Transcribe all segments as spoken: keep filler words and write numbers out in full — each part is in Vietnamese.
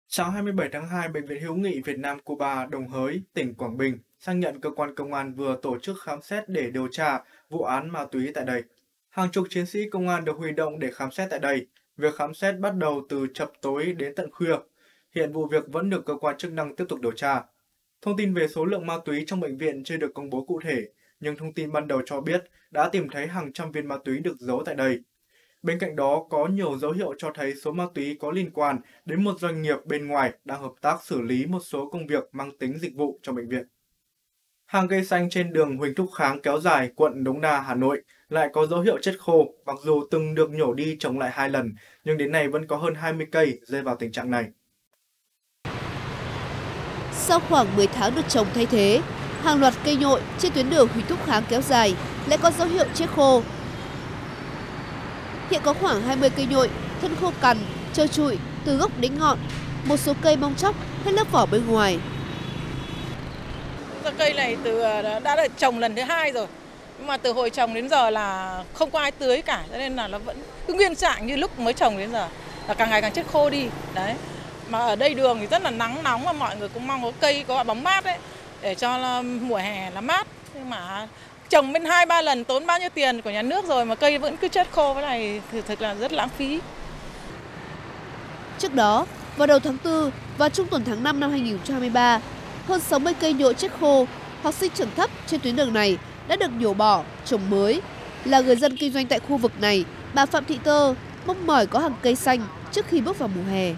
Sáng hai mươi bảy tháng hai, Bệnh viện Hữu nghị Việt Nam Cuba Đồng Hới, tỉnh Quảng Bình xác nhận cơ quan công an vừa tổ chức khám xét để điều tra vụ án ma túy tại đây. Hàng chục chiến sĩ công an được huy động để khám xét tại đây. Việc khám xét bắt đầu từ chập tối đến tận khuya. Hiện vụ việc vẫn được cơ quan chức năng tiếp tục điều tra. Thông tin về số lượng ma túy trong bệnh viện chưa được công bố cụ thể, nhưng thông tin ban đầu cho biết đã tìm thấy hàng trăm viên ma túy được giấu tại đây. Bên cạnh đó, có nhiều dấu hiệu cho thấy số ma túy có liên quan đến một doanh nghiệp bên ngoài đang hợp tác xử lý một số công việc mang tính dịch vụ trong bệnh viện. Hàng cây xanh trên đường Huỳnh Thúc Kháng kéo dài, quận Đống Đa, Hà Nội lại có dấu hiệu chết khô, mặc dù từng được nhổ đi trồng lại hai lần, nhưng đến nay vẫn có hơn hai mươi cây rơi vào tình trạng này. Sau khoảng mười tháng được trồng thay thế, hàng loạt cây nhội trên tuyến đường Huỳnh Thúc Kháng kéo dài lại có dấu hiệu chết khô. Hiện có khoảng hai mươi cây nhội, thân khô cằn, trơ trụi từ gốc đến ngọn, một số cây bong tróc hết lớp vỏ bên ngoài. Cây này từ đã được trồng lần thứ hai rồi, nhưng mà từ hồi trồng đến giờ là không có ai tưới cả, cho nên là nó vẫn cứ nguyên trạng như lúc mới trồng đến giờ, là càng ngày càng chết khô đi. Đấy. Mà ở đây đường thì rất là nắng nóng và mọi người cũng mong có cây có bóng mát đấy, để cho mùa hè là mát. Nhưng mà trồng bên hai ba lần tốn bao nhiêu tiền của nhà nước rồi mà cây vẫn cứ chết khô, cái này thì thực là rất lãng phí. Trước đó, vào đầu tháng tư và trung tuần tháng năm năm hai nghìn không trăm hai mươi ba, hơn sáu mươi cây nhội chết khô hoặc sinh trưởng thấp trên tuyến đường này đã được nhổ bỏ, trồng mới. Là người dân kinh doanh tại khu vực này, bà Phạm Thị Tơ mong mỏi có hàng cây xanh trước khi bước vào mùa hè.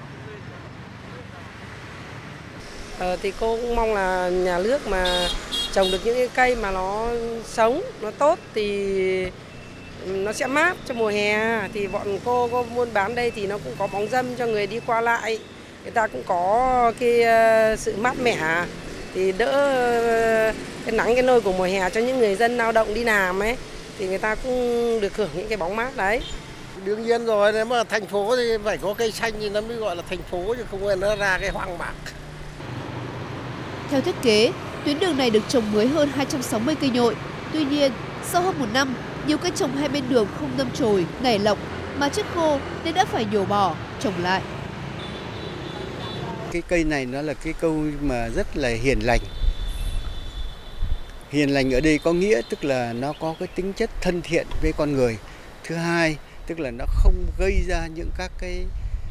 Ờ, thì cô cũng mong là nhà nước mà trồng được những cái cây mà nó sống, nó tốt thì nó sẽ mát cho mùa hè. Thì bọn cô có buôn bán đây thì nó cũng có bóng râm cho người đi qua lại. Người ta cũng có cái sự mát mẻ thì đỡ cái nắng cái nôi của mùa hè cho những người dân lao động đi làm ấy. Thì người ta cũng được hưởng những cái bóng mát đấy. Đương nhiên rồi, nếu mà thành phố thì phải có cây xanh thì nó mới gọi là thành phố, chứ không phải nó ra cái hoang mạc. Theo thiết kế, tuyến đường này được trồng mới hơn hai trăm sáu mươi cây nhội. Tuy nhiên, sau hơn một năm, nhiều cây trồng hai bên đường không đâm chồi, nảy lộc mà chết khô nên đã phải nhổ bỏ, trồng lại. Cái cây này nó là cái câu mà rất là hiền lành. Hiền lành ở đây có nghĩa tức là nó có cái tính chất thân thiện với con người. Thứ hai, tức là nó không gây ra những các cái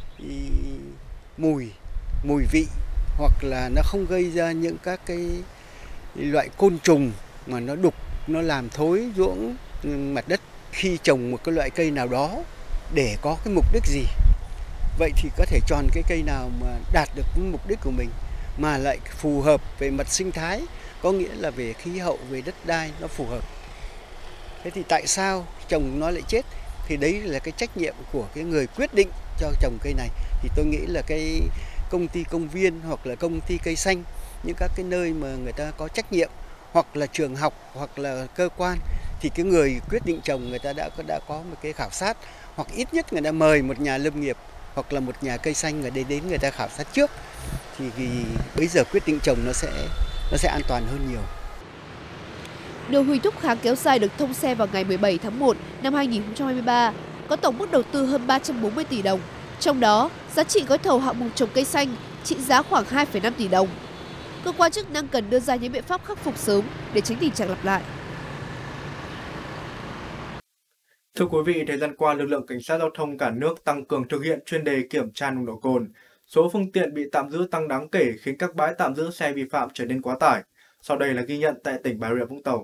mùi, mùi vị, hoặc là nó không gây ra những các cái loại côn trùng mà nó đục, nó làm thối ruỗng mặt đất. Khi trồng một cái loại cây nào đó để có cái mục đích gì, vậy thì có thể chọn cái cây nào mà đạt được cái mục đích của mình mà lại phù hợp về mặt sinh thái, có nghĩa là về khí hậu, về đất đai nó phù hợp. Thế thì tại sao trồng nó lại chết? Thì đấy là cái trách nhiệm của cái người quyết định cho trồng cây này. Thì tôi nghĩ là cái công ty công viên hoặc là công ty cây xanh, những các cái nơi mà người ta có trách nhiệm, hoặc là trường học hoặc là cơ quan, thì cái người quyết định trồng người ta đã đã có một cái khảo sát, hoặc ít nhất người ta mời một nhà lâm nghiệp hoặc là một nhà cây xanh người đến đến người ta khảo sát trước, thì, thì bây giờ quyết định trồng nó sẽ nó sẽ an toàn hơn nhiều. Đường Huỳnh Thúc Kháng kéo dài được thông xe vào ngày mười bảy tháng một năm hai nghìn không trăm hai mươi ba, có tổng mức đầu tư hơn ba trăm bốn mươi tỷ đồng. Trong đó, giá trị gói thầu hạng mục trồng cây xanh trị giá khoảng hai phẩy năm tỷ đồng. Cơ quan chức năng cần đưa ra những biện pháp khắc phục sớm để tránh tình trạng lặp lại. Thưa quý vị, thời gian qua, lực lượng cảnh sát giao thông cả nước tăng cường thực hiện chuyên đề kiểm tra nồng độ cồn. Số phương tiện bị tạm giữ tăng đáng kể khiến các bãi tạm giữ xe vi phạm trở nên quá tải. Sau đây là ghi nhận tại tỉnh Bà Rịa Vũng Tàu.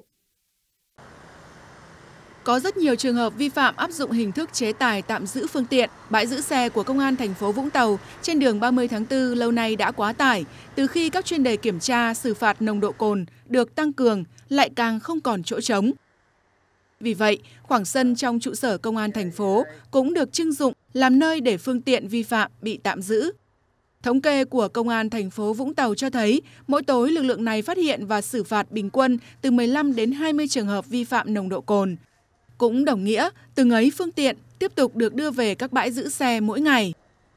Có rất nhiều trường hợp vi phạm áp dụng hình thức chế tài tạm giữ phương tiện. Bãi giữ xe của Công an thành phố Vũng Tàu trên đường ba mươi tháng tư lâu nay đã quá tải. Từ khi các chuyên đề kiểm tra, xử phạt nồng độ cồn được tăng cường, lại càng không còn chỗ trống. Vì vậy, khoảng sân trong trụ sở Công an thành phố cũng được trưng dụng làm nơi để phương tiện vi phạm bị tạm giữ. Thống kê của Công an thành phố Vũng Tàu cho thấy, mỗi tối lực lượng này phát hiện và xử phạt bình quân từ mười lăm đến hai mươi trường hợp vi phạm nồng độ cồn. Cũng đồng nghĩa, từng ấy phương tiện tiếp tục được đưa về các bãi giữ xe mỗi ngày.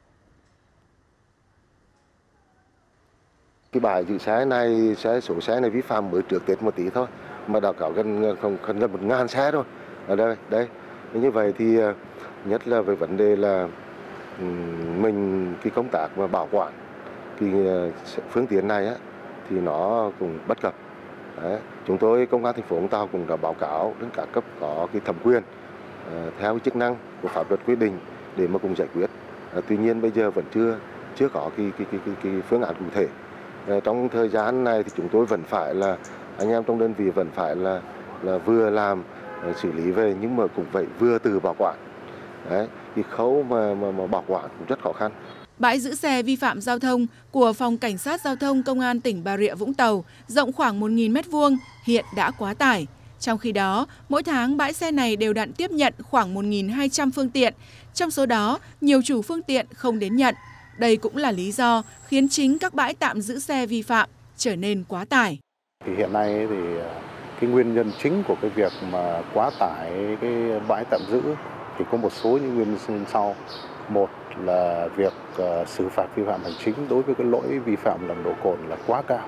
Cái bãi giữ xe này, xe số xe này vi phạm mới trước Tết một tí thôi, mà đã có gần không gần gần một ngàn xe rồi ở đây. Đây như vậy thì nhất là về vấn đề là mình cái công tác mà bảo quản cái phương tiện này á, thì nó cũng bất cập. Đấy. Chúng tôi công an thành phố Vũng Tàu cũng đã báo cáo đến các cấp có cái thẩm quyền uh, theo cái chức năng của pháp luật quy định để mà cùng giải quyết. Uh, tuy nhiên bây giờ vẫn chưa chưa có cái cái cái cái, cái phương án cụ thể. Uh, trong thời gian này thì chúng tôi vẫn phải là anh em trong đơn vị vẫn phải là là vừa làm uh, xử lý về nhưng mà cũng vậy vừa từ bảo quản. Đấy, cái khâu mà, mà mà bảo quản cũng rất khó khăn. Bãi giữ xe vi phạm giao thông của Phòng Cảnh sát Giao thông Công an tỉnh Bà Rịa Vũng Tàu rộng khoảng một nghìn mét vuông hiện đã quá tải. Trong khi đó, mỗi tháng bãi xe này đều đặn tiếp nhận khoảng một nghìn hai trăm phương tiện, trong số đó nhiều chủ phương tiện không đến nhận. Đây cũng là lý do khiến chính các bãi tạm giữ xe vi phạm trở nên quá tải. Thì hiện nay thì cái nguyên nhân chính của cái việc mà quá tải cái bãi tạm giữ thì có một số những nguyên nhân sau. Một là việc uh, xử phạt vi phạm hành chính đối với cái lỗi vi phạm nồng độ cồn là quá cao.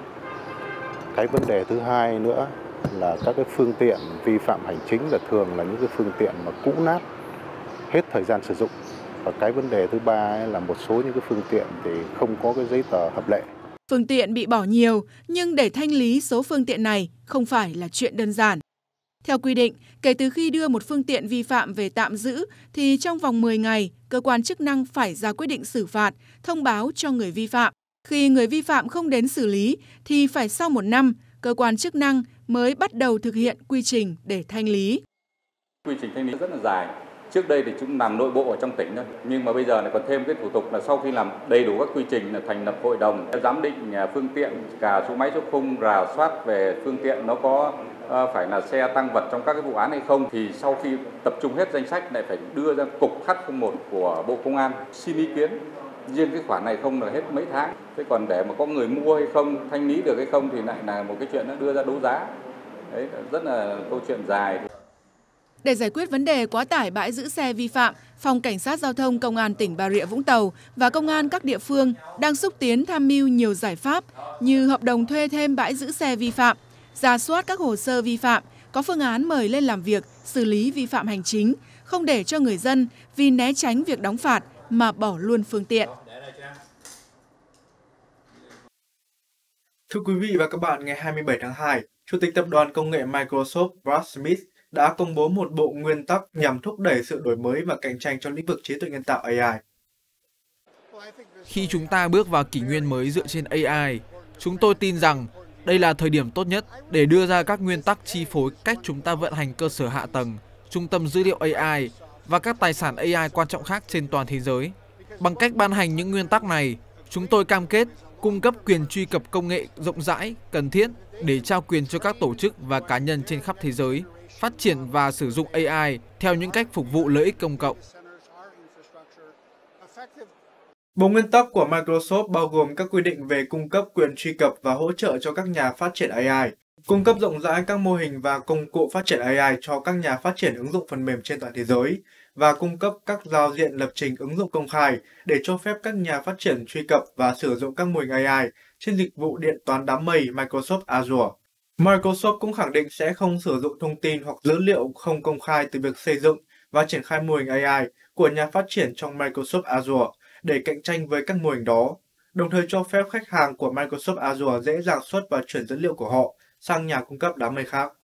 Cái vấn đề thứ hai nữa là các cái phương tiện vi phạm hành chính là thường là những cái phương tiện mà cũ nát, hết thời gian sử dụng. Và cái vấn đề thứ ba là một số những cái phương tiện thì không có cái giấy tờ hợp lệ. Phương tiện bị bỏ nhiều, nhưng để thanh lý số phương tiện này không phải là chuyện đơn giản. Theo quy định, kể từ khi đưa một phương tiện vi phạm về tạm giữ thì trong vòng mười ngày, cơ quan chức năng phải ra quyết định xử phạt, thông báo cho người vi phạm. Khi người vi phạm không đến xử lý thì phải sau một năm, cơ quan chức năng mới bắt đầu thực hiện quy trình để thanh lý. Quy trình thanh lý rất là dài. Trước đây thì chúng làm nội bộ ở trong tỉnh thôi, nhưng mà bây giờ lại còn thêm cái thủ tục là sau khi làm đầy đủ các quy trình là thành lập hội đồng giám định phương tiện, cả số máy số khung, rà soát về phương tiện nó có uh, phải là xe tăng vật trong các cái vụ án hay không, thì sau khi tập trung hết danh sách lại phải đưa ra cục H không một của Bộ Công an xin ý kiến. Riêng cái khoản này không là hết mấy tháng. Thế còn để mà có người mua hay không, thanh lý được hay không thì lại là một cái chuyện nó đưa ra đấu giá. Đấy, rất là câu chuyện dài. Để giải quyết vấn đề quá tải bãi giữ xe vi phạm, Phòng Cảnh sát Giao thông Công an tỉnh Bà Rịa Vũng Tàu và Công an các địa phương đang xúc tiến tham mưu nhiều giải pháp như hợp đồng thuê thêm bãi giữ xe vi phạm, rà soát các hồ sơ vi phạm, có phương án mời lên làm việc, xử lý vi phạm hành chính, không để cho người dân vì né tránh việc đóng phạt mà bỏ luôn phương tiện. Thưa quý vị và các bạn, ngày hai mươi bảy tháng hai, Chủ tịch Tập đoàn Công nghệ Microsoft Brad Smith đã công bố một bộ nguyên tắc nhằm thúc đẩy sự đổi mới và cạnh tranh trong lĩnh vực trí tuệ nhân tạo A I. Khi chúng ta bước vào kỷ nguyên mới dựa trên A I, chúng tôi tin rằng đây là thời điểm tốt nhất để đưa ra các nguyên tắc chi phối cách chúng ta vận hành cơ sở hạ tầng, trung tâm dữ liệu A I và các tài sản A I quan trọng khác trên toàn thế giới. Bằng cách ban hành những nguyên tắc này, chúng tôi cam kết cung cấp quyền truy cập công nghệ rộng rãi, cần thiết để trao quyền cho các tổ chức và cá nhân trên khắp thế giới phát triển và sử dụng A I theo những cách phục vụ lợi ích công cộng. Bộ nguyên tắc của Microsoft bao gồm các quy định về cung cấp quyền truy cập và hỗ trợ cho các nhà phát triển A I, cung cấp rộng rãi các mô hình và công cụ phát triển A I cho các nhà phát triển ứng dụng phần mềm trên toàn thế giới, và cung cấp các giao diện lập trình ứng dụng công khai để cho phép các nhà phát triển truy cập và sử dụng các mô hình A I trên dịch vụ điện toán đám mây Microsoft Azure. Microsoft cũng khẳng định sẽ không sử dụng thông tin hoặc dữ liệu không công khai từ việc xây dựng và triển khai mô hình A I của nhà phát triển trong Microsoft Azure để cạnh tranh với các mô hình đó, đồng thời cho phép khách hàng của Microsoft Azure dễ dàng xuất và chuyển dữ liệu của họ sang nhà cung cấp đám mây khác.